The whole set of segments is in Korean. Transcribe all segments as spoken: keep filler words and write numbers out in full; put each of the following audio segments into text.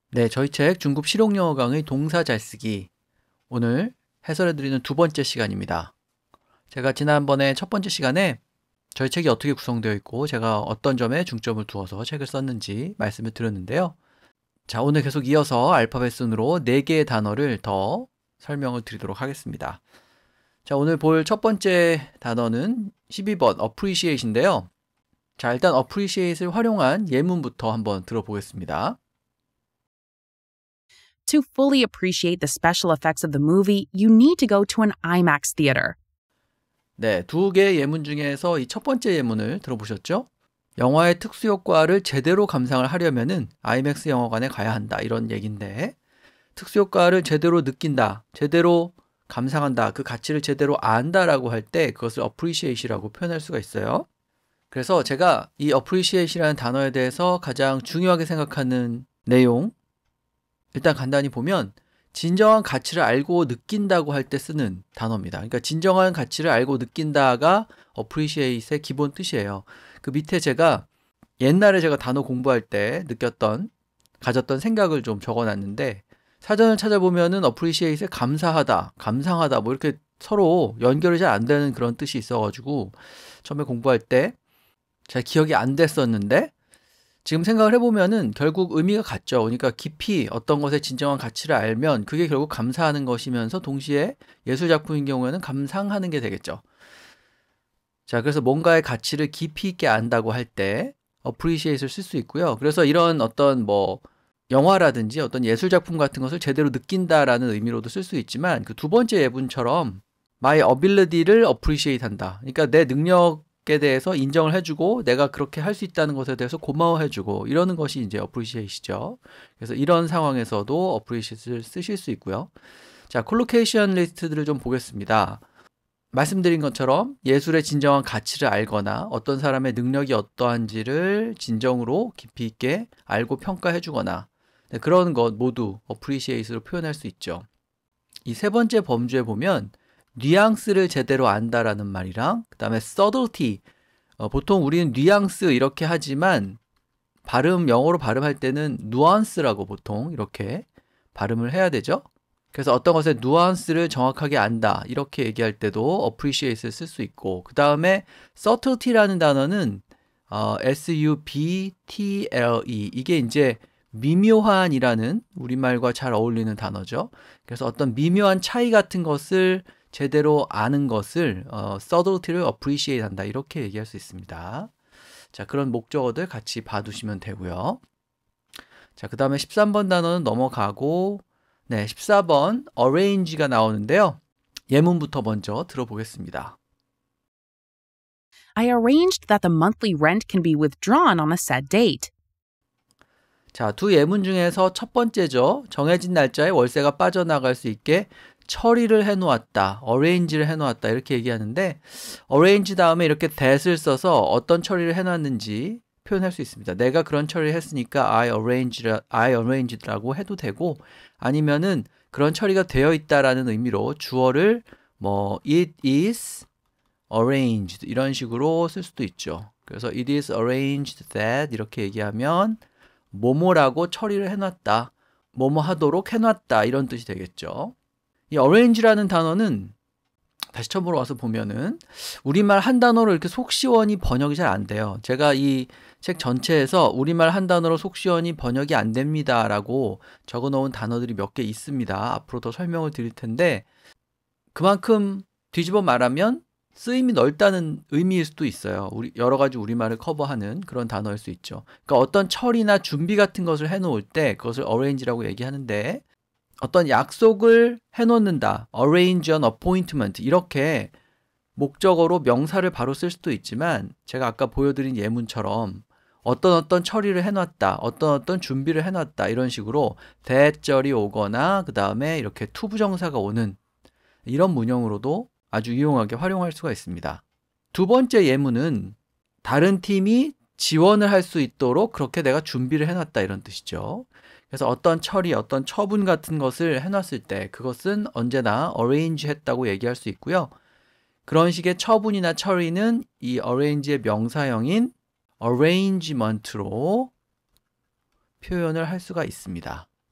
네, 저희 책 중급 실용영어 강의 동사 잘 쓰기 오늘 해설해드리는 두 번째 시간입니다. 제가 지난번에 첫 번째 시간에 저희 책이 어떻게 구성되어 있고 제가 어떤 점에 중점을 두어서 책을 썼는지 말씀을 드렸는데요. 자, 오늘 계속 이어서 알파벳 순으로 네 개의 단어를 더 설명을 드리도록 하겠습니다. 자, 오늘 볼 첫 번째 단어는 십이 번 appreciate인데요. 자, 일단 appreciate를 활용한 예문부터 한번 들어보겠습니다. To fully appreciate the special effects of the movie, you need to go to an IMAX theater. 네, 두 개의 예문 중에서 이 첫 번째 예문을 들어보셨죠? 영화의 특수효과를 제대로 감상을 하려면은 아이맥스 영화관에 가야 한다 이런 얘기인데, 특수효과를 제대로 느낀다, 제대로 감상한다, 그 가치를 제대로 안다라고 할 때 그것을 appreciate이라고 표현할 수가 있어요. 그래서 제가 이 appreciate이라는 단어에 대해서 가장 중요하게 생각하는 내용, 일단 간단히 보면 진정한 가치를 알고 느낀다고 할 때 쓰는 단어입니다. 그러니까 진정한 가치를 알고 느낀다가 appreciate의 기본 뜻이에요. 그 밑에 제가 옛날에 제가 단어 공부할 때 느꼈던, 가졌던 생각을 좀 적어놨는데, 사전을 찾아보면은 appreciate에 감사하다, 감상하다 뭐 이렇게 서로 연결이 잘 안 되는 그런 뜻이 있어가지고 처음에 공부할 때 잘 기억이 안 됐었는데, 지금 생각을 해보면은 결국 의미가 같죠. 그러니까 깊이 어떤 것의 진정한 가치를 알면 그게 결국 감사하는 것이면서 동시에 예술작품인 경우에는 감상하는 게 되겠죠. 자, 그래서 뭔가의 가치를 깊이 있게 안다고 할 때 appreciate를 쓸 수 있고요. 그래서 이런 어떤 뭐 영화라든지 어떤 예술작품 같은 것을 제대로 느낀다라는 의미로도 쓸 수 있지만, 그 두 번째 예문처럼 my ability를 appreciate 한다. 그러니까 내 능력 에 대해서 인정을 해주고 내가 그렇게 할 수 있다는 것에 대해서 고마워해주고 이러는 것이 이제 appreciate이죠. 그래서 이런 상황에서도 appreciate를 쓰실 수 있고요. 자, 콜로케이션 리스트들을 좀 보겠습니다. 말씀드린 것처럼 예술의 진정한 가치를 알거나 어떤 사람의 능력이 어떠한지를 진정으로 깊이 있게 알고 평가해주거나, 네, 그런 것 모두 appreciate로 표현할 수 있죠. 이 세 번째 범주에 보면 뉘앙스를 제대로 안다라는 말이랑 그 다음에 subtlety, 어, 보통 우리는 뉘앙스 이렇게 하지만 발음, 영어로 발음할 때는 누안스라고 보통 이렇게 발음을 해야 되죠. 그래서 어떤 것의 누안스를 정확하게 안다 이렇게 얘기할 때도 appreciate를 쓸 수 있고, 그 다음에 subtlety라는 단어는 어, 에스 유 비 티 엘 이, 이게 이제 미묘한이라는 우리말과 잘 어울리는 단어죠. 그래서 어떤 미묘한 차이 같은 것을 제대로 아는 것을 어, subtlety를 appreciate 한다 이렇게 얘기할 수 있습니다. 자, 그런 목적어들 같이 봐두시면 되고요. 자, 그 다음에 십삼 번 단어는 넘어가고, 네, 십사 번 arrange가 나오는데요. 예문부터 먼저 들어보겠습니다. I arranged that the monthly rent can be withdrawn on a set date. 자, 두 예문 중에서 첫 번째죠. 정해진 날짜에 월세가 빠져나갈 수 있게 처리를 해놓았다, arrange를 해놓았다 이렇게 얘기하는데, arrange 다음에 이렇게 that을 써서 어떤 처리를 해놨는지 표현할 수 있습니다. 내가 그런 처리를 했으니까 I arranged, I arranged라고 해도 되고, 아니면은 그런 처리가 되어 있다라는 의미로 주어를 뭐 it is arranged 이런 식으로 쓸 수도 있죠. 그래서 it is arranged that 이렇게 얘기하면 뭐뭐라고 처리를 해놨다, 뭐뭐 하도록 해놨다 이런 뜻이 되겠죠. 이 arrange라는 단어는 다시 처음으로 와서 보면은 우리말 한 단어로 이렇게 속시원히 번역이 잘 안 돼요. 제가 이 책 전체에서 우리말 한 단어로 속시원히 번역이 안 됩니다 라고 적어 놓은 단어들이 몇 개 있습니다. 앞으로 더 설명을 드릴 텐데, 그만큼 뒤집어 말하면 쓰임이 넓다는 의미일 수도 있어요. 우리 여러 가지 우리말을 커버하는 그런 단어일 수 있죠. 그러니까 어떤 처리나 준비 같은 것을 해놓을 때 그것을 arrange라고 얘기하는데, 어떤 약속을 해놓는다, arrange an appointment 이렇게 목적어로 명사를 바로 쓸 수도 있지만, 제가 아까 보여드린 예문처럼 어떤 어떤 처리를 해놨다, 어떤 어떤 준비를 해놨다 이런 식으로 that절이 오거나 그 다음에 이렇게 to 부정사가 오는 이런 문형으로도 아주 유용하게 활용할 수가 있습니다. 두 번째 예문은 다른 팀이 지원을 할 수 있도록 그렇게 내가 준비를 해놨다 이런 뜻이죠. 그래서 어떤 처리, 어떤 처분 같은 것을 해놨을 때 그것은 언제나 arrange 했다고 얘기할 수 있고요. 그런 식의 처분이나 처리는 이 arrange의 명사형인 arrangement로 표현을 할 수가 있습니다.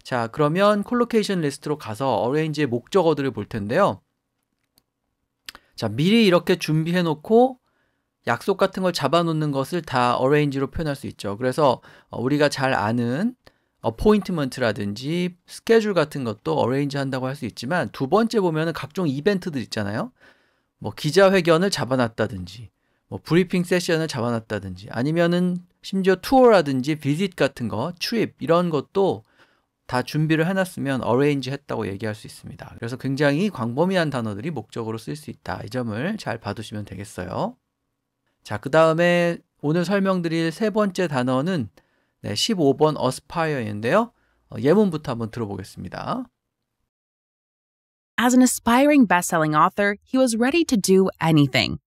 자, 그러면 콜로케이션 리스트로 가서 arrange의 목적어들을 볼 텐데요. 자, 미리 이렇게 준비해 놓고 약속 같은 걸 잡아놓는 것을 다 arrange로 표현할 수 있죠. 그래서 우리가 잘 아는 appointment라든지 스케줄 같은 것도 arrange 한다고 할 수 있지만, 두 번째 보면은 각종 이벤트들 있잖아요. 뭐 기자회견을 잡아놨다든지, 뭐 브리핑 세션을 잡아놨다든지, 아니면은 심지어 투어라든지 비짓 같은 거, 트립 이런 것도 다 준비를 해놨으면 arrange 했다고 얘기할 수 있습니다. 그래서 굉장히 광범위한 단어들이 목적으로 쓸 수 있다. 이 점을 잘 봐두시면 되겠어요. 자, 그 다음에 오늘 설명드릴 세 번째 단어는 네, 십오 번 aspire인데요. 어, 예문부터 한번 들어보겠습니다. As an aspiring best-selling author, he was ready to do anything.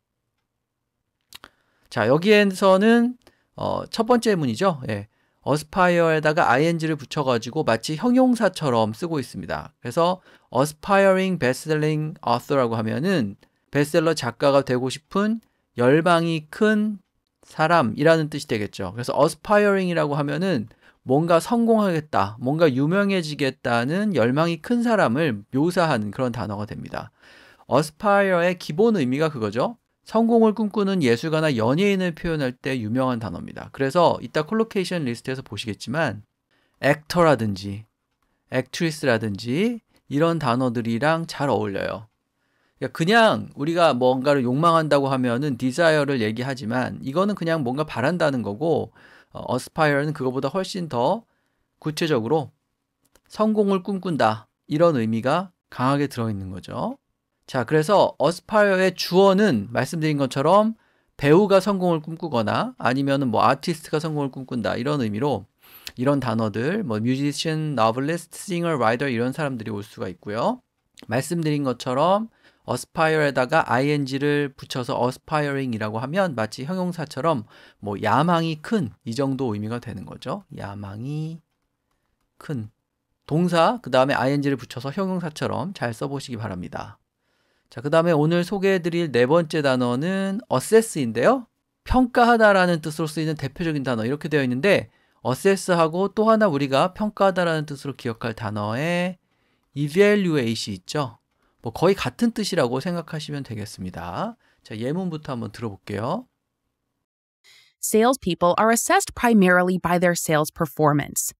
자, 여기에서는 어, 첫 번째 예문이죠. 예. aspire에다가 ing를 붙여가지고 마치 형용사처럼 쓰고 있습니다. 그래서 aspiring best-selling author라고 하면은 베스트셀러 작가가 되고 싶은 열망이 큰 사람이라는 뜻이 되겠죠. 그래서 aspiring이라고 하면은 뭔가 성공하겠다, 뭔가 유명해지겠다는 열망이 큰 사람을 묘사하는 그런 단어가 됩니다. aspire의 기본 의미가 그거죠. 성공을 꿈꾸는 예술가나 연예인을 표현할 때 유명한 단어입니다. 그래서 이따 콜로케이션 리스트에서 보시겠지만 actor라든지 actress라든지 이런 단어들이랑 잘 어울려요. 그냥 우리가 뭔가를 욕망한다고 하면은 desire를 얘기하지만, 이거는 그냥 뭔가 바란다는 거고, 어, aspire는 그거보다 훨씬 더 구체적으로 성공을 꿈꾼다, 이런 의미가 강하게 들어있는 거죠. 자, 그래서 aspire의 주어는 말씀드린 것처럼 배우가 성공을 꿈꾸거나 아니면은 뭐 아티스트가 성공을 꿈꾼다, 이런 의미로 이런 단어들, 뭐 musician, novelist, singer, writer 이런 사람들이 올 수가 있고요. 말씀드린 것처럼 aspire에다가 ing를 붙여서 aspiring이라고 하면 마치 형용사처럼 뭐 야망이 큰, 이 정도 의미가 되는 거죠. 야망이 큰. 동사, 그 다음에 ing를 붙여서 형용사처럼 잘 써보시기 바랍니다. 자, 그 다음에 오늘 소개해드릴 네 번째 단어는 assess인데요. 평가하다라는 뜻으로 쓰이는 대표적인 단어 이렇게 되어 있는데, assess하고 또 하나 우리가 평가하다라는 뜻으로 기억할 단어에 evaluate이 있죠. 뭐 거의 같은 뜻이라고 생각하시면 되겠습니다. 자, 예문부터 한번 들어볼게요. Salespeople are assessed primarily by their sales performance.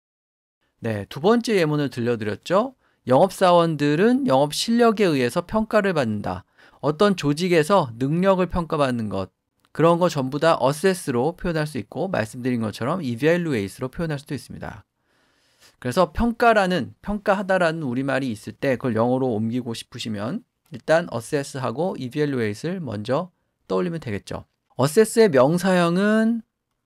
네, 두 번째 예문을 들려드렸죠. 영업사원들은 영업 실력에 의해서 평가를 받는다. 어떤 조직에서 능력을 평가받는 것, 그런 거 전부 다 assess로 표현할 수 있고, 말씀드린 것처럼 evaluate로 표현할 수도 있습니다. 그래서 평가라는, 평가하다라는 우리말이 있을 때 그걸 영어로 옮기고 싶으시면 일단 assess하고 evaluate를 먼저 떠올리면 되겠죠. assess의 명사형은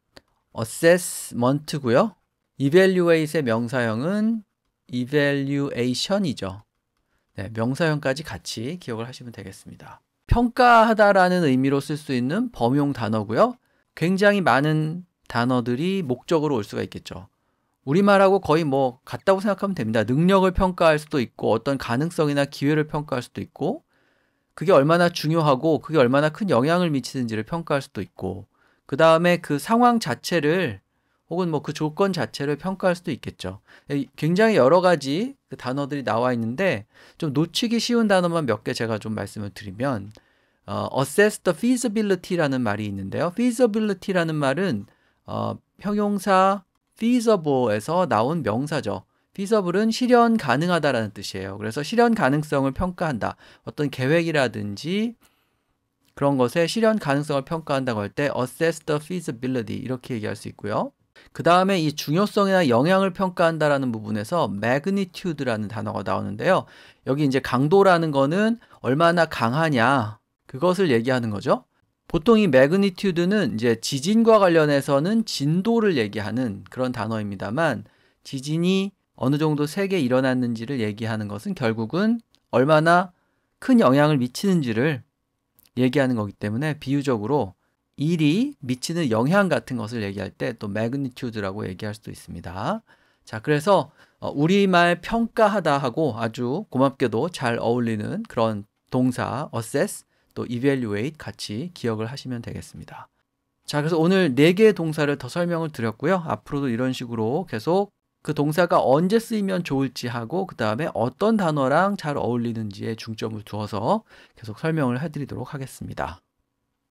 assessment고요. evaluate의 명사형은 evaluation이죠. 네, 명사형까지 같이 기억을 하시면 되겠습니다. 평가하다라는 의미로 쓸 수 있는 범용 단어고요. 굉장히 많은 단어들이 목적으로 올 수가 있겠죠. 우리말하고 거의 뭐 같다고 생각하면 됩니다. 능력을 평가할 수도 있고, 어떤 가능성이나 기회를 평가할 수도 있고, 그게 얼마나 중요하고 그게 얼마나 큰 영향을 미치는지를 평가할 수도 있고, 그 다음에 그 상황 자체를 혹은 뭐 그 조건 자체를 평가할 수도 있겠죠. 굉장히 여러 가지 그 단어들이 나와 있는데 좀 놓치기 쉬운 단어만 몇 개 제가 좀 말씀을 드리면, 어, assess the feasibility라는 말이 있는데요. feasibility라는 말은 어, 형용사 feasible에서 나온 명사죠. feasible은 실현 가능하다라는 뜻이에요. 그래서 실현 가능성을 평가한다. 어떤 계획이라든지 그런 것의 실현 가능성을 평가한다고 할 때 assess the feasibility 이렇게 얘기할 수 있고요. 그 다음에 이 중요성이나 영향을 평가한다라는 부분에서 magnitude라는 단어가 나오는데요. 여기 이제 강도라는 거는 얼마나 강하냐, 그것을 얘기하는 거죠. 보통 이 magnitude는 이제 지진과 관련해서는 진도를 얘기하는 그런 단어입니다만, 지진이 어느 정도 세게 일어났는지를 얘기하는 것은 결국은 얼마나 큰 영향을 미치는지를 얘기하는 거기 때문에 비유적으로 일이 미치는 영향 같은 것을 얘기할 때 또 magnitude라고 얘기할 수도 있습니다. 자, 그래서 우리말 평가하다 하고 아주 고맙게도 잘 어울리는 그런 동사 assess, 또 evaluate 같이 기억을 하시면 되겠습니다. 자, 그래서 오늘 네 개의 동사를 더 설명을 드렸고요. 앞으로도 이런 식으로 계속 그 동사가 언제 쓰이면 좋을지 하고 그 다음에 어떤 단어랑 잘 어울리는지에 중점을 두어서 계속 설명을 해드리도록 하겠습니다.